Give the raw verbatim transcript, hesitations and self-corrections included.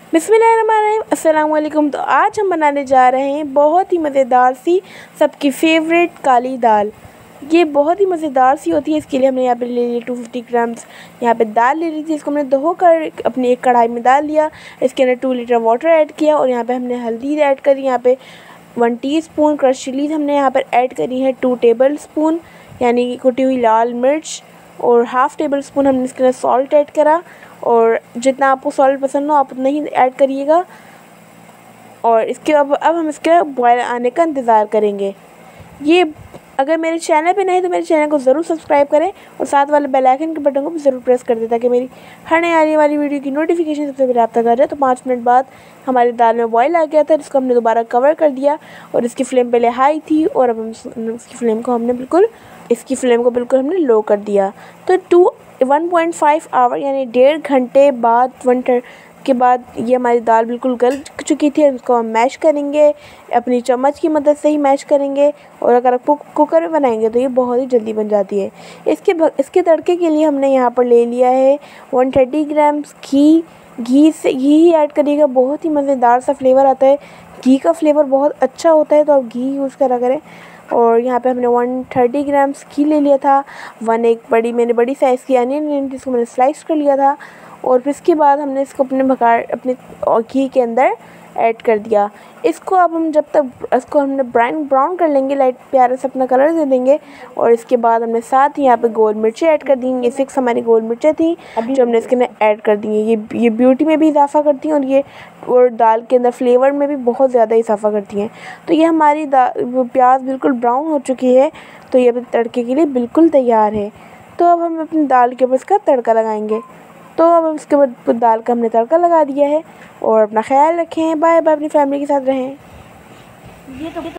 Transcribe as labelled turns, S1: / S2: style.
S1: बिस्मिल्लाहिर्रहमानिर्रहीम, अस्सलाम वालेकुम। तो आज हम बनाने जा रहे हैं बहुत ही मज़ेदार सी सबकी फ़ेवरेट काली दाल। ये बहुत ही मज़ेदार सी होती है। इसके लिए हमने यहाँ पे ले लिया टू फिफ्टी ग्राम्स यहाँ पे दाल ले ली थी। इसको हमने धो कर अपनी एक कढ़ाई में डाल लिया। इसके अंदर टू लीटर वाटर ऐड किया और यहाँ पे हमने हल्दी ऐड करी। यहाँ पे वन टीस्पून क्रश चिलीज हमने यहाँ पर ऐड करी है। टू टेबल स्पून यानी कि कुटी हुई लाल मिर्च और हाफ़ टेबल स्पून हमने इसके अंदर सॉल्ट ऐड करा। और जितना आपको सॉल्ट पसंद हो आप उतना ही ऐड करिएगा। और इसके अब अब हम इसके बॉयल आने का इंतज़ार करेंगे। ये अगर मेरे चैनल पे नहीं तो मेरे चैनल को ज़रूर सब्सक्राइब करें और साथ वाले बेल आइकन के बटन को भी ज़रूर प्रेस कर दें ताकि मेरी हर नई आने वाली वीडियो की नोटिफिकेशन सबसे पहले आप तक आ जाए। तो पाँच मिनट बाद हमारी दाल में बॉयल आ गया था, जिसको हमने दोबारा कवर कर दिया और इसकी फ्लेम पहले हाई थी और अब हम इसकी फ्लेम को हमने बिल्कुल इसकी फ्लेम को बिल्कुल हमने लो कर दिया। तो to one point five hour यानी डेढ़ घंटे बाद वन के बाद ये हमारी दाल बिल्कुल गल चुकी थी। इसको हम मैश करेंगे, अपनी चम्मच की मदद से ही मैश करेंगे। और अगर आप कुकर में बनाएंगे तो ये बहुत ही जल्दी बन जाती है। इसके इसके तड़के के लिए हमने यहाँ पर ले लिया है वन थर्टी ग्राम्स घी। घी से घी ही ऐड करिएगा, बहुत ही मज़ेदार सा फ्लेवर आता है। घी का फ्लेवर बहुत अच्छा होता है, तो आप घी यूज़ करा करें। और यहाँ पे हमने वन थर्टी ग्राम्स घी ले लिया था। वन एक बड़ी मैंने बड़ी साइज़ की अनियन लेनी थी, जिसको मैंने स्लाइस कर लिया था। और फिर इसके बाद हमने इसको अपने भकार अपने घी के अंदर ऐड कर दिया। इसको अब हम जब तक इसको हमने ब्राउन ब्राउन कर लेंगे, लाइट प्यारा सा अपना कलर दे देंगे। और इसके बाद हमने साथ ही यहाँ पे गोल मिर्चें ऐड कर दी। ये सिक्स हमारी गोल मिर्चें थी जो हमने इसके अंदर ऐड कर दी हैं। ये ये ब्यूटी में भी इजाफा करती हैं और ये और दाल के अंदर फ्लेवर में भी बहुत ज़्यादा इजाफा करती हैं। तो ये हमारी प्याज बिल्कुल ब्राउन हो चुकी है, तो ये तड़के के लिए बिल्कुल तैयार है। तो अब हम अपनी दाल के ऊपर इसका तड़का लगाएंगे। तो अब उसके बाद दाल का हमने तड़का लगा दिया है। और अपना ख्याल रखें। Bye bye. अपनी फैमिली के साथ रहें। ये तो